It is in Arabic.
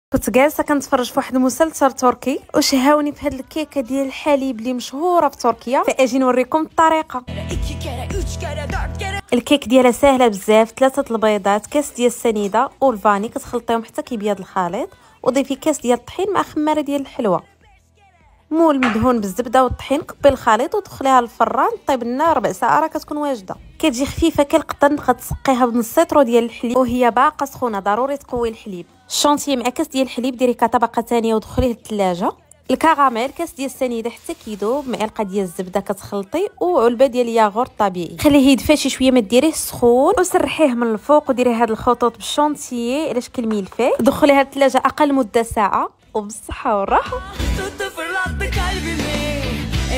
كنت جالسه كنتفرج في واحد المسلسل تركي وشهاوني في هاد الكيكه ديال الحليب اللي مشهوره في تركيا، فاجي نوريكم الطريقه. الكيك ديالها سهله بزاف، 3 البيضات، كاس ديال السنيده والفاني، كتخلطيهم حتى كيبيض الخليط، وضيفي كاس ديال الطحين مع خماره ديال الحلوى، مول مدهون بالزبده والطحين. قبي الخليط ودخليها للفران طيب لنا ربع ساعه، راه كتكون واجده. كتجي خفيفه كالقطن، كتسقيها بنص لتر ديال الحليب وهي باقه سخونه، ضروري تقوي الحليب. الشونتيي مع كاس ديال الحليب، ديري كطبقه ثانيه ودخليه للثلاجه. الكراميل كاس ديال السنيده حتى كيذوب، معلقه ديال الزبده كتخلطي، وعلبه ديال الياغورت طبيعي. خليه يدفى شي شويه، ما ديريه سخون، وسرحيه من الفوق وديري هاد الخطوط بالشونتيي على شكل ملفيه. دخليها للثلاجه اقل مده ساعه، وبالصحه والراحه.